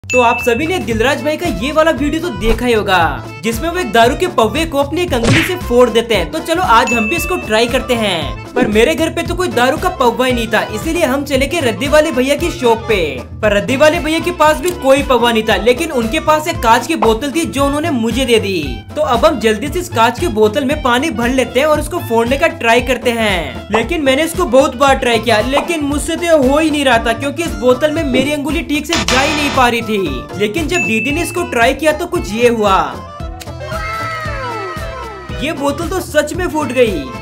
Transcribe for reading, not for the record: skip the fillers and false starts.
तो आप सभी ने दिलराज भाई का ये वाला वीडियो तो देखा ही होगा, जिसमें वो एक दारू के पौवे को अपनी एक अंगुली से फोड़ देते हैं। तो चलो आज हम भी इसको ट्राई करते हैं। पर मेरे घर पे तो कोई दारू का पौवा ही नहीं था, इसीलिए हम चले गए रद्दी वाले भैया की शॉप पे। पर रद्दी वाले भैया के पास भी कोई पौवा नहीं था, लेकिन उनके पास एक कांच की बोतल थी जो उन्होंने मुझे दे दी। तो अब हम जल्दी से इस कांच की बोतल में पानी भर लेते हैं और उसको फोड़ने का ट्राई करते हैं। लेकिन मैंने इसको बहुत बार ट्राई किया, लेकिन मुझसे तो हो ही नहीं रहा था, क्योंकि इस बोतल में मेरी अंगुली ठीक से जा ही नहीं पा रही थी। लेकिन जब दीदी ने इसको ट्राई किया तो कुछ ये हुआ, ये बोतल तो सच में फूट गई।